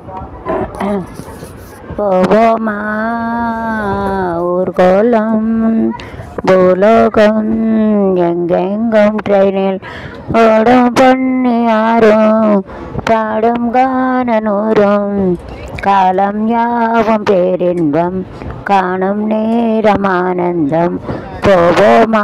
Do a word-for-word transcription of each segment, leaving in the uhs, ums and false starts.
போவோமா ஊர்கோலம் பூலோகம் எங்கெங்கும் ட்ரெயினில் ஓடும் பொன்னி யாரும் பாடும் காணனூரும் காலம் யாவும் பேரின்பம் காணும் நேரம் ஆனந்தம். போவோமா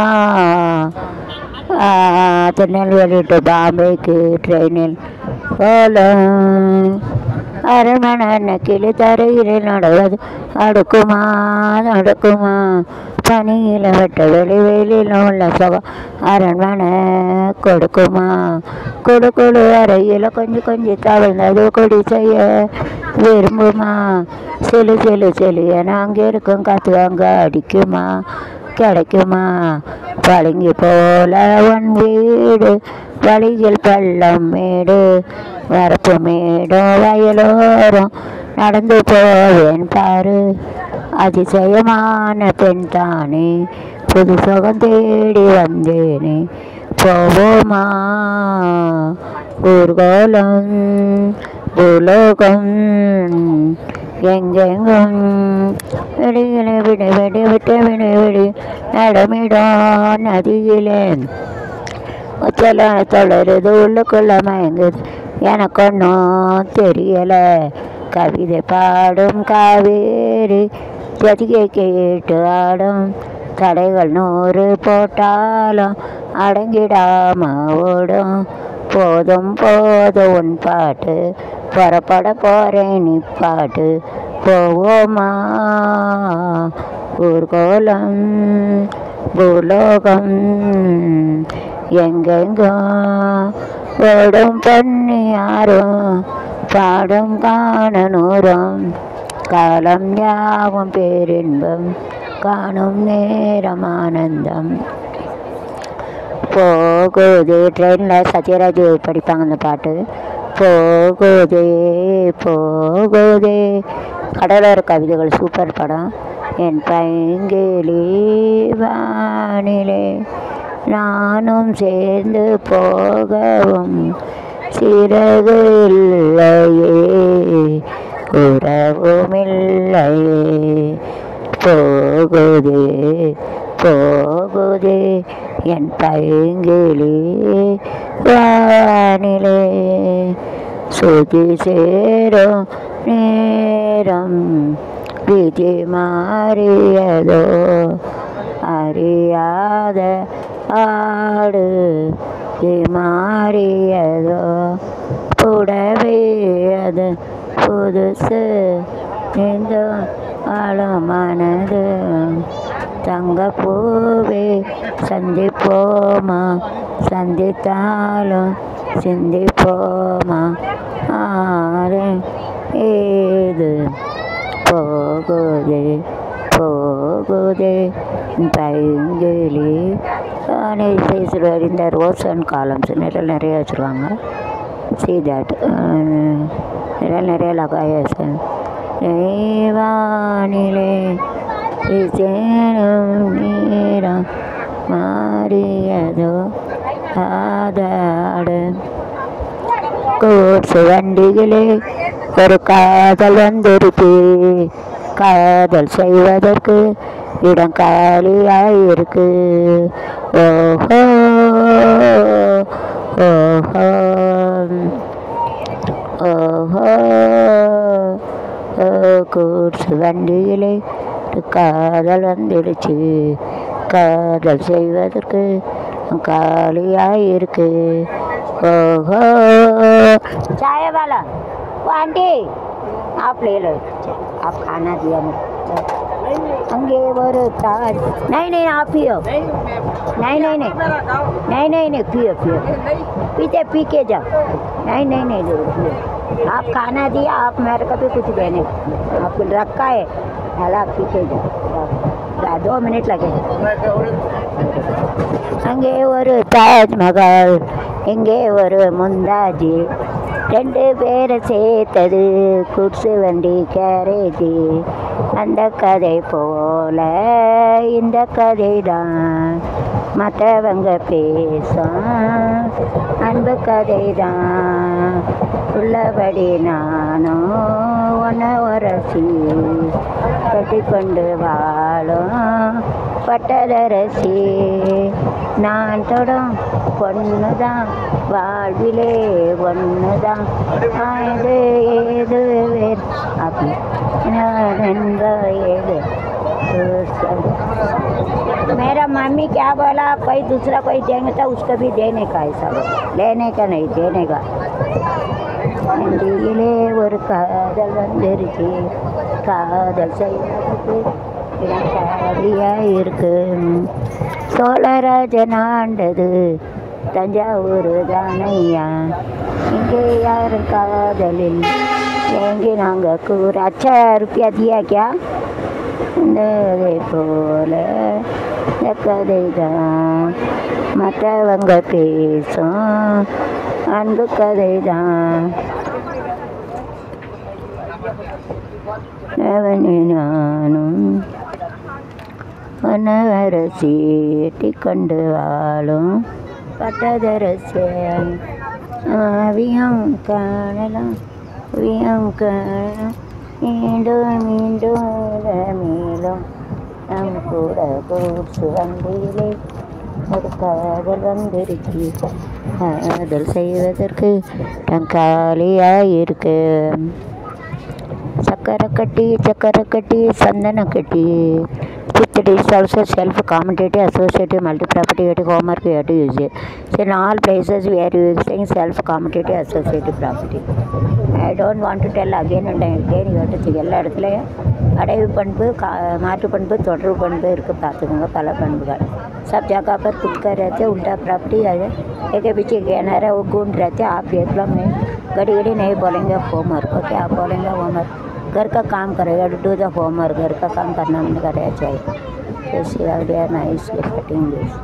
திருநெல்வேலி டு பாம்பேக்கு ட்ரெயினில் ஓலம் அரண்மனை கிளி தரையில் நடவது அடுக்குமா நடக்குமா பனியில் வெட்ட வெளி வெளியில் உள்ள சுகம் அரண்மனை கொடுக்குமா கொடு கொடு அறையில் கொஞ்சம் கொஞ்சம் தவிழ்ந்தது கொடி செய்ய விரும்புமா செலு செலு செலு என அங்கே இருக்கும் காற்று அங்கே அடிக்குமா கிடைக்குமா பளிங்கு போல உன் வீடு வழியில் பள்ளம் மேடு வரப்பு மேடும் வயலோரம் நடந்து போவேன் பாரு அதிசயமான பெண் தானே புது சுகம் தேடி வந்தேனே. போவோமா ஊர்கோலம் பூலோகம் எங்கெங்கும் வெளியிலே விடு விடு விட்டு விடு விடு நடமிடும் நதியிலே உச்சல தொடருது உள்ளுக்குள்ள மயங்குது எனக்கு ஒன்றும் தெரியலை. கவிதை பாடும் காவேரி ஜதிகை கேட்டு ஆடும் தடைகள் நூறு போட்டாலும் அடங்கிடாம ஓடும். போதும் போதும் உன் பாட்டு புறப்பட போறேன் நீ பாட்டு. போவோமா ஊர்கோலம் பூலோகம் எங்கெங்கும் ஓடும் பொன்னி யாரும் பாடும் காணனூரும் காலம் யாவும் பேரின்பம் காணும் நேரம் ஆனந்தம். போகுதே ட்ரெயினில் சத்யராஜ் படிப்பாங்க அந்த பாட்டு. போகுதே போகுதே கடலோர கவிதைகள் சூப்பர் படம். என் பைங்கிளி வானிலே நானும் சேர்ந்து போகவும் சிறகு இல்லையே உறவுமில்லையே. போகுதே போகுதே என் பைங்கிளி வானிலே சுதி சேரும் நேரம் விதி மாறியதோ அறியாத ஆடு மாறியதோ புடவே அது புதுசு இந்த ஆழமானது தங்க பூவே சந்திப்போமா சந்தித்தாலும் சிந்திப்போமா ஆறு ஏது போகுதே போகுதே பைங்கிளி. இந்த ரோஸ் அண்ட் காலம்ஸ் நிறைய நிறைய வச்சுருவாங்க. சி தட் இதெல்லாம் நிறைய லகாயசன் வானிலே சேரும் நீரம் மாறியதோ ஆதாடு கூட்சு வண்டிகளே ஒரு காதல் வந்திருக்கு. காதல் செய்வதற்கு இடம் காலியாயிருக்கு. ஓஹோ ஓஹோ ஓஹோ கூட்சு வண்டியிலே காதல் வந்துடுச்சு. காதல் செய்வதற்கு காலியாயிருக்கு. ஓஹோ चाय वाला वो आंटी आप ले लो, आप खाना दिया मुझे अंगे और ताज नहीं नहीं आप पियो नहीं नहीं नहीं नहीं नहीं नहीं पियो पियो पीते पी के जाओ नहीं नहीं नहीं पियो. आप खाना दिया आप मेरे को भी कुछ देने आपको रखा है हाल आप पी के जाओ दो मिनट लगे. அங்கே ஒரு தாஜ்மஹால் இங்கே ஒரு முந்தாஜி ரெண்டு பேரை சேர்த்தது குட்ஸு வண்டி கேரேஜி. அந்த கதை போல இந்த கதை தான் மற்றவங்க பேசும் அன்பு கதை தான். உள்ளபடி நானும் உன்னை உரசி கட்டி கொண்டு வாழும் பட்டதரசி நான் தொடும் பொண்ணு தான் வாழ்விலே ஒன்று தான் அது ஏது வேறு அப்படி ஏது मेरा मम्मी क्या बोला कोई दूसरा कोई देंगे तो उसको भी देने का है सब लेने का नहीं देने का நெஞ்சிலே ஒரு காதல் வந்துருச்சு காதல் செய்வதற்கு காலியாக இருக்கு சோழராஜன் ஆண்டது தஞ்சாவூர் தானையா இங்கே யாரும் காதலில் எங்கே நாங்கள் கூற அச்சா रुपया दिया क्या அதே போல இந்த கதை தான் மற்றவங்க பேசும் அன்பு கதை தான் நானும் வனவரசி கொண்டு வாழும் பட்டதரசி அவியம் காணலாம் அவியம் காணலாம் மீண்டும் மீண்டும் மேலும் நம் கூட கூட்டு வண்டியிலே ஒரு காதல் வந்துருச்சு காதல் செய்வதற்கு நான் காலியாக இருக்கு சக்கரை கட்டி சக்கரை கட்டி சந்தன கட்டி It is also self-commentative, associative, multi-propagative homework we have to use it. So in all places we are using self-commentative, associative property. I don't want to tell again and again. You have to see எல்லா இடத்துலையும் அடைவு பண்பு கா மாற்று பண்பு தொடர்பு பண்பு இருக்குது பார்த்துக்கோங்க பல பண்புகள் सब जगह पर खुद का रहते उल्टा प्रॉपर्टी है एक पीछे कहना रहे वो गुण रहते आप एकदम नहीं घड़ी घड़ी नहीं बोलेंगे होमवर्क ओके आप बोलेंगे होमवर्क घर का काम करेगा डू द होमवर्क घर का काम करना नहीं करना चाहिए ऐसे they are nicely cutting this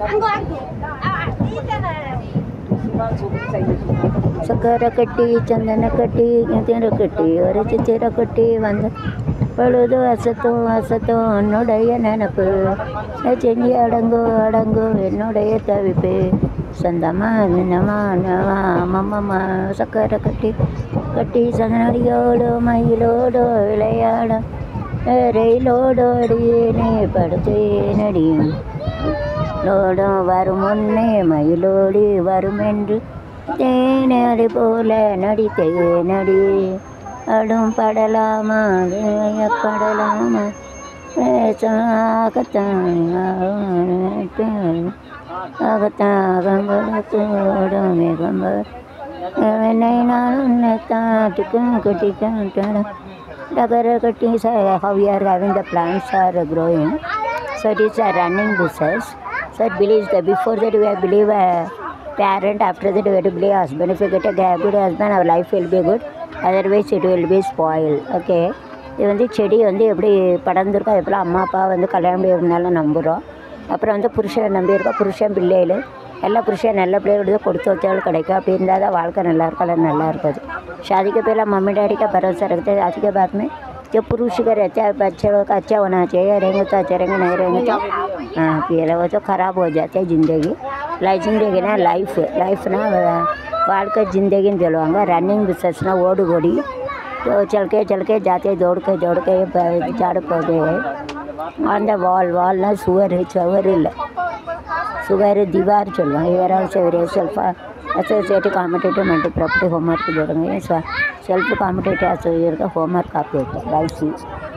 சக்கர கட்டி சந்தன கட்டி திர கட்டி ஒரு சித்திர கட்டி வந்து பொழுது அசத்தும் அசத்தும் என்னுடைய நினப்பு செஞ்சு அடங்கோ அடங்கோ என்னுடைய தவிப்பு சொந்தமா நினமா நவா மம்மம்மா சக்கரை கட்டி கட்டி சந்தனடியோடு மயிலோடு விளையாட ரயிலோடு அடியேனே படுத்தேனடியும் லோடும் வரும் முன்னே மயிலோடி வரும் என்று தேனடி போல நடித்தே நடி அடும் படலாமா படலாமா ஆகத்தாகம்படும் மிகம்பர் என்னை நான் உன்னைத்தான் டிக்கும் கட்டிக்கும் டகர கட்டி how we are having the plants are growing so it is a running business so it believes that before that we have believe a parent after that we have to believe husband if you get a good husband our life will be good otherwise it will be spoiled okay இது வந்து செடி வந்து எப்படி படர்ந்துருக்கோ அது போல் அம்மா அப்பா வந்து கல்யாணம் பண்ணி நம்புகிறோம் அப்புறம் வந்து புருஷனை நம்பியிருக்கோம் புருஷன் பிள்ளைகள் எல்லா புருஷன் நல்ல பிள்ளையோட கொடுத்து வச்சாலும் கிடைக்கும் அப்படி இருந்தால் தான் வாழ்க்கை நல்லா இருக்கும் அல்ல நல்லா இருக்காது शादी के पहले मम्मी डैडी का भरोसा रखते हैं आज के बाद में जो पुरुष का रहता है बच्चे लोग का अच्छा होना चाहिए रहेंगे तो अच्छा रहेंगे नहीं रहेंगे तो हाँ फिर वो तो ख़राब हो जाते हैं ज़िंदगी लाइफ जिंदगी ना लाइफ लाइफ ना வாழ்க்கை जिंदगी சொல்லுவாங்க रनिंग बिजनेस ना ओड ओडी तो चल के चल के जाते दौड़ के दौड़ के झाड़ पौधे ऑन द वॉल वॉल ना सुअर चवर இல்லை சுவர் दीवार சொல்லுவாங்க வேற also self associative commutative multi-property homework जोड़ेंगे सेल्फ commutative associative का homework आप देते हैं बाई सी